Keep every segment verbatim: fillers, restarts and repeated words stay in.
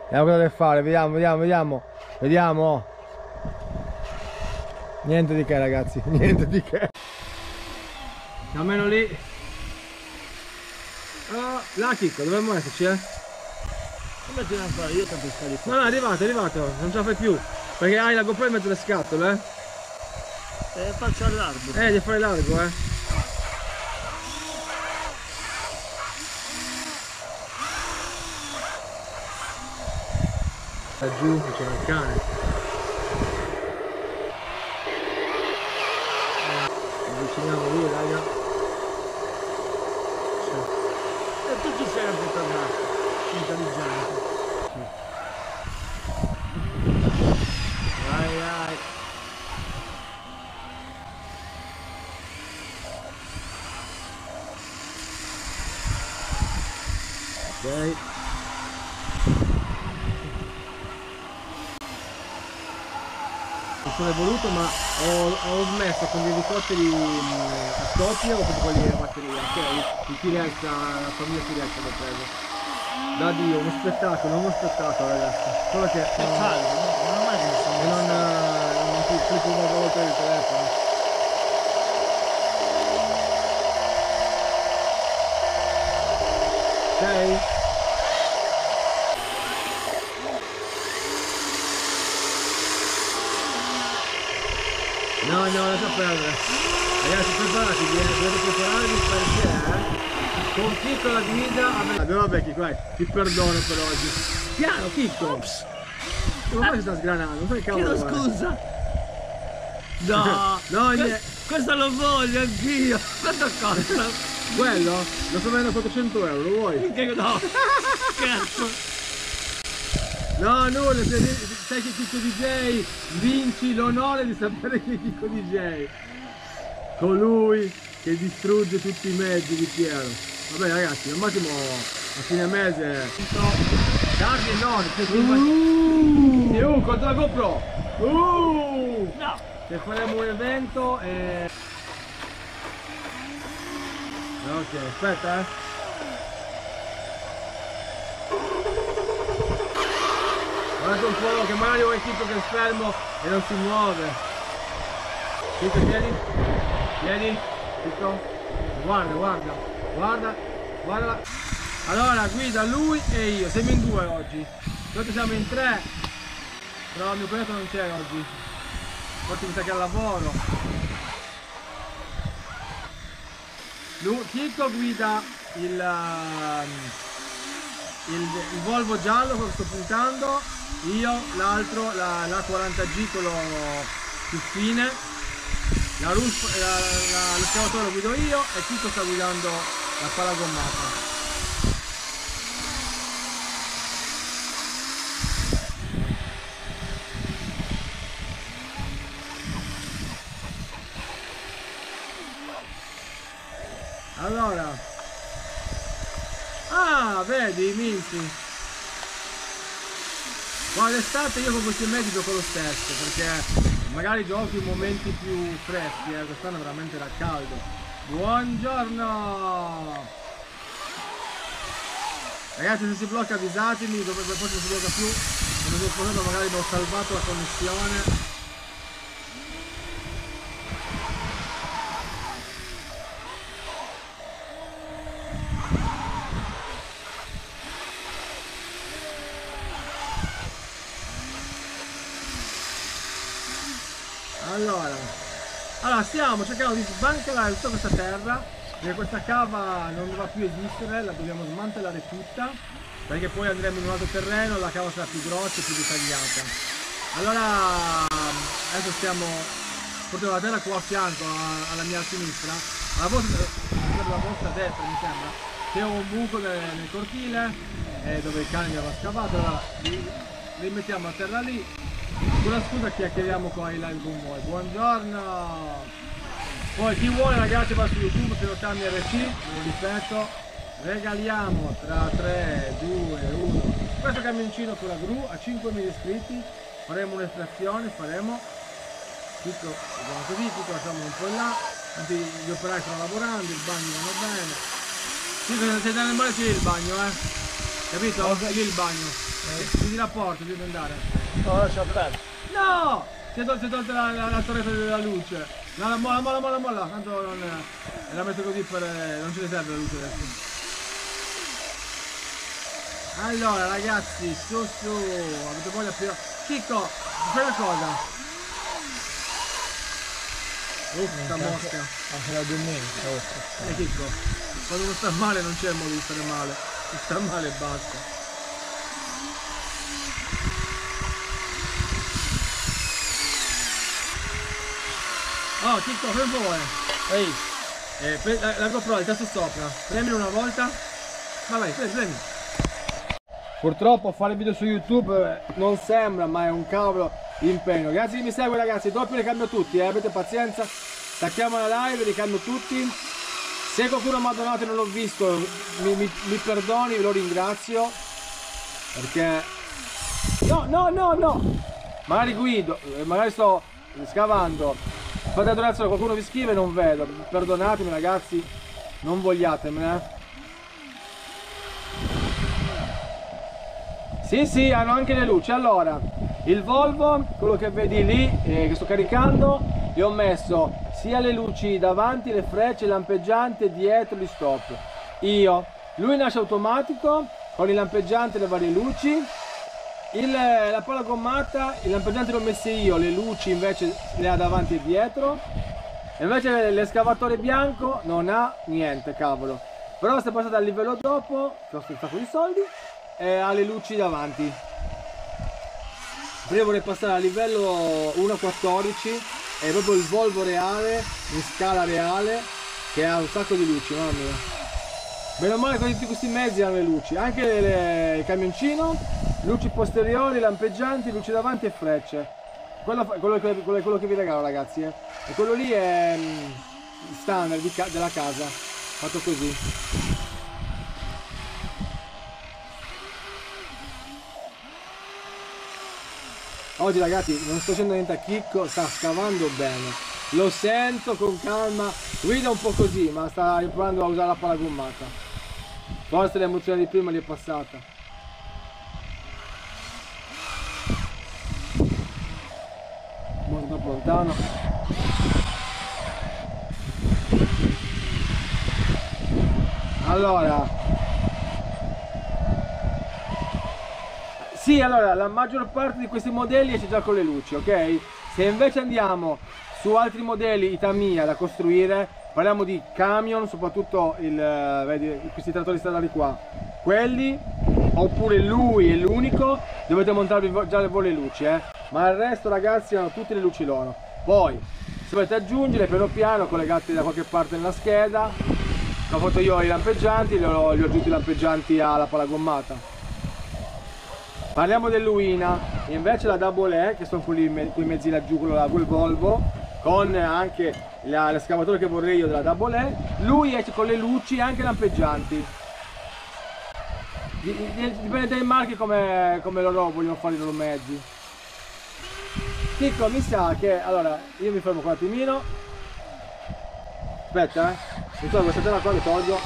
Vediamo cosa deve fare, vediamo, vediamo, vediamo. Vediamo. Niente di che ragazzi, niente di che. Almeno lì. Oh, là Chicco, dovremmo esserci, eh? Come ti devo fare? Io tanto sto di qua. No, no, è arrivato, è arrivato, non ce la fai più. Perché hai la GoPro in mezzo alle scatole, eh? Eh, faccio al largo. Eh, devi fare largo, eh. Giù c'è il cane. Avviciniamo lì, raga. E tu ci sei anche tornato. Intelligente. Vai, vai. Ok. Mi sono evoluto, ma ho, ho smesso con gli elicotteri a scoppio o con quelli a batteria, ok? Il T-Rex, la famiglia T-Rex l'ho preso. Da Dio, uno spettacolo, uno spettacolo ragazzi. Solo che È caldo, no? Non è mai che mi sono e non, non ti clicco una volta il telefono. Ok? No, no, lascia perdere. Ragazzi, preparati, dovete prepararvi perché con Chicco la guida. Vabbè, vabbè Chicco, vai, ti perdono per oggi. Piano Chicco! Ops. Ma come si sta sgranando? Non so che cavolo. Chiedo scusa! No! No, que niente. questo lo voglio anch'io! Quanto costa? Quello? Lo sto vendendo a quattrocento euro, lo vuoi? Che no! Scherzo! No, nulla, sai, sai che Chicco D J, vinci l'onore di sapere che è Chicco D J. Colui che distrugge tutti i mezzi di Piero. Vabbè ragazzi, al massimo a fine mese. Carne non, se ti uh, uh, contro la GoPro. Uh, No! se faremo un evento e... Ok, aspetta eh. Guarda un po' che magari ho il Chicco che è fermo e non si muove. Chicco, vieni. Vieni. Chicco. Guarda, guarda. Guarda. Guarda. Allora, guida lui e io. Siamo in due oggi. Noi siamo in tre. Però mio cognato non c'è oggi. Forse mi sa che è al lavoro. Lui, Chicco guida il... Il, il Volvo giallo, quello che sto puntando, io l'altro, la, la quaranta G, quello più fine, la roof, la, la, lo scavatore lo guido io e Chicco sta guidando la pala gommata. Allora, ah, vedi, minci. Ma l'estate io con questi mezzi gioco lo stesso, perché magari giochi in momenti più freschi, eh, quest'anno veramente era caldo. Buongiorno! Ragazzi, se si blocca avvisatemi, dopo poi non si blocca più, quando sono sposato magari mi ho salvato la connessione. Allora, allora stiamo cercando di smantelare tutta questa terra, perché questa cava non dovrà più esistere, la dobbiamo smantellare tutta, perché poi andremo in un altro terreno, la cava sarà più grossa e più dettagliata. Allora, adesso stiamo portando la terra qua a fianco, alla mia sinistra, alla vostra, alla vostra destra mi sembra, c'è un buco nel, nel cortile, eh, dove il cane mi aveva scavato, allora rimettiamo la terra lì. Con la scusa chiacchieriamo qua in live con voi. Buongiorno! Poi chi vuole ragazzi va su YouTube, Pilotami R C, lo ripeto, regaliamo tra tre, due, uno questo camioncino con la gru a cinquemila iscritti, faremo un'estrazione, faremo tutto così, tutto lasciamo un po' là, anche gli operai stanno lavorando, il bagno vanno bene. Sì, se sei nel mare c'è il bagno, eh? Capito? Lì il bagno. Chiudi la porta, devi andare. No, lascia aperto. No! Si è tolta, si è tolta la, la, la torretta della luce. No, la molla, molla, molla, molla. Tanto non è, la metto così per... non ce ne serve la luce adesso. Allora ragazzi, su su, avete voglia più... Chicco, fai una cosa. Uff, sta mosca. Anche la domenica. Eh Chicco, quando uno sta male non c'è modo di stare male. Si sta male e basta. Oh Chicco, fai un favore. Ehi, eh, la, la GoPro, il tasto sopra. Premilo una volta. Vai, vai, premi. Purtroppo fare video su YouTube non sembra, ma è un cavolo di impegno. Grazie che mi segue ragazzi, dopo li cambio tutti, eh, avete pazienza. Stacchiamo la live, li cambio tutti. Se qualcuno mi ha donato e non l'ho visto, mi, mi, mi perdoni, ve lo ringrazio. Perché... No, no, no, no! Magari guido, magari sto scavando. Fate la donazione, qualcuno vi scrive e non vedo. Perdonatemi ragazzi, non vogliatemene. Sì, sì, hanno anche le luci. Allora, il Volvo, quello che vedi lì, eh, che sto caricando, gli ho messo sia le luci davanti, le frecce, il lampeggiante, dietro, gli stop. Io. Lui nasce automatico, con il lampeggiante e le varie luci. Il, la pala gommata, il lampeggiante l'ho messo io, le luci invece le ha davanti e dietro. E invece l'escavatore bianco non ha niente, cavolo. Però se passate al livello dopo, che ho un sacco di soldi, e ha le luci davanti. Prima vorrei passare a livello uno quattordici, è proprio il Volvo reale, in scala reale, che ha un sacco di luci, mamma mia. Meno male che tutti questi mezzi hanno le luci, anche le, le, il camioncino, luci posteriori, lampeggianti, luci davanti e frecce. Quello, quello, quello, quello che vi regalo ragazzi, eh. E quello lì è standard di ca della casa, fatto così. Oggi ragazzi non sto facendo niente a Chicco, sta scavando bene, lo sento con calma, guida un po' così ma sta provando a usare la pala gommata, forse l'emozione di prima gli è passata. Molto troppo lontano. Allora sì, allora, la maggior parte di questi modelli esce già con le luci, ok? Se invece andiamo su altri modelli Itamiya da costruire, parliamo di camion, soprattutto il, vedi, questi trattori stradali qua, quelli, oppure lui è l'unico, dovete montarvi già le voi le luci, eh? Ma il resto ragazzi hanno tutte le luci loro. Poi, se volete aggiungere piano piano, collegate da qualche parte nella scheda, ho fatto io i lampeggianti, li ho, li ho aggiunti i lampeggianti alla pala gommata. Parliamo dell'Uina, invece la Double E, che sono quelli, quei mezzi laggiù, quello là, quel Volvo, con anche l'escavatore che vorrei io della Double E, lui esce con le luci anche lampeggianti. Dipende dai marchi come, come loro vogliono fare i loro mezzi. Chicco, mi sa che, allora, io mi fermo qua un attimino. Aspetta, eh, mi tolgo questa tela qua, mi tolgo.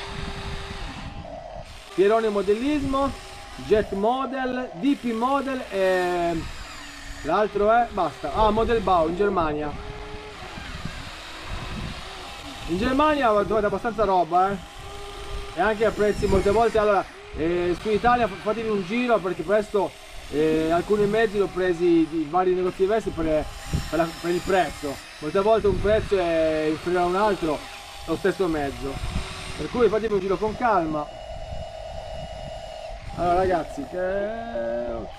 Pieroni modellismo. Jet Model, D P Model e l'altro è, basta, ah, Model Bau in Germania. In Germania trovate abbastanza roba, eh? E anche a prezzi molte volte, allora, eh, su Italia fatevi un giro perché presto eh, alcuni mezzi li ho presi di vari negozi diversi per, per, la, per il prezzo. Molte volte un prezzo è inferiore a un altro, lo stesso mezzo. Per cui fatevi un giro con calma. Allora ragazzi, che... ok.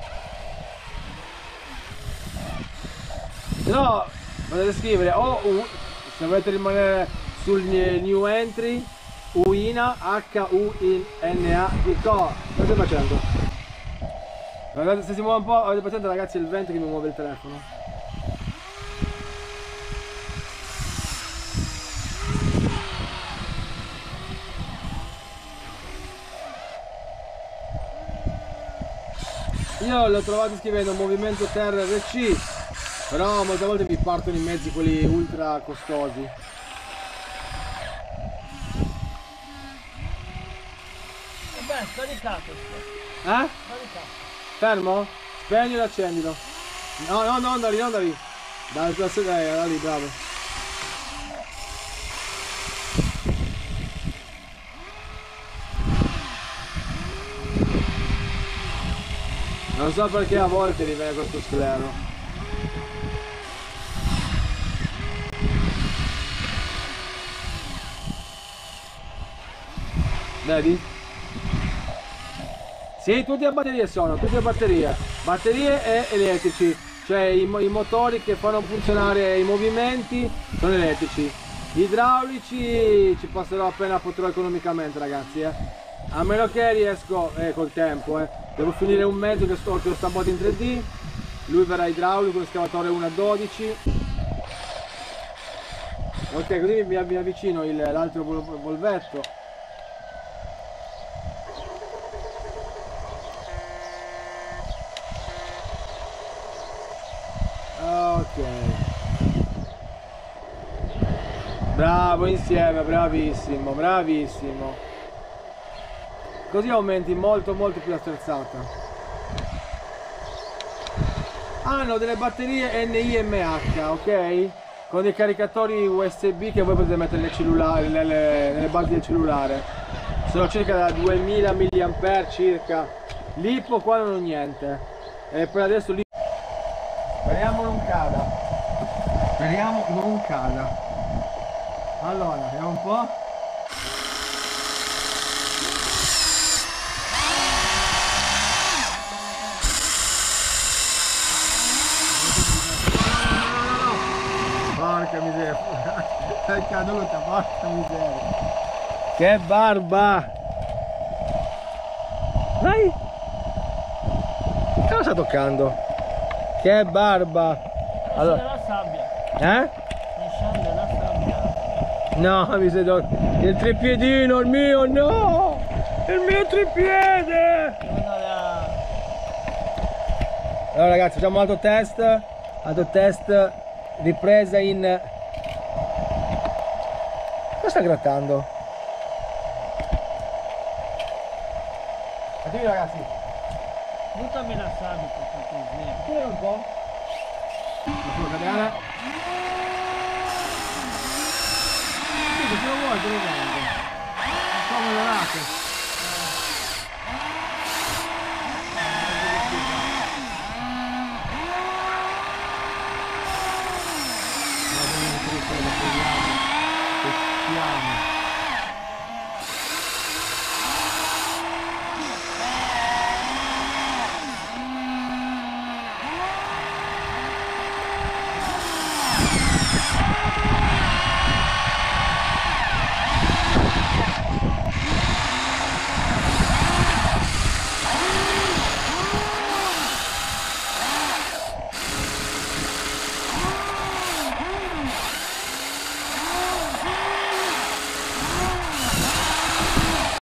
Se no, potete scrivere o U, se volete rimanere sul new entry, Uina, H U I N A, cosa state facendo? Guardate, se si muove un po', avete presente ragazzi il vento che mi muove il telefono? Io l'ho trovato scrivendo Movimento Terra R C, però molte volte mi partono i mezzi quelli ultra costosi. Vabbè, scaricato. Eh? Fermo? Spegnilo e accendilo. No, no, non da lì, non da lì. Dalla tua sedia, da lì, bravo. Non so perché a volte mi viene questo sclero. Vedi? Sì, tutti a batterie sono, tutti a batterie. Batterie e elettrici. Cioè i, i motori che fanno funzionare i movimenti sono elettrici. Gli idraulici ci passerò appena potrò economicamente, ragazzi, eh. A meno che riesco, eh, col tempo, eh. Devo finire un mezzo che sto, che ho stampato in tre D. Lui verrà idraulico, l'escavatore uno a dodici. Ok, così mi, mi avvicino l'altro volvetto. Ok. Bravo insieme, bravissimo, bravissimo. Così aumenti molto molto più la sterzata. Hanno delle batterie N I M H, ok? Con dei caricatori U S B che voi potete mettere nelle, cellulari, nelle, nelle basi del cellulare. Sono circa da duemila milliampere circa. L'Ippo qua non ho niente. E poi adesso lì. Speriamo non cada. Speriamo non cada. Allora, vediamo un po'. Porca miseria, è caduta, porca miseria. Che barba! Dai! Cosa sta toccando? Che barba! Allora, la sabbia. eh? Lasciando la sabbia. No, mi sei do... il tripiedino, il mio, no! Il mio tripiede! Allora ragazzi, facciamo un altro test, altro test, ripresa in... Cosa sta grattando? Attivi ragazzi! Buttami la sabbia per cortesia. Tira un po'. Lascialo cadere. Sì, se lo vuoi te lo vendo. Un po' moderato.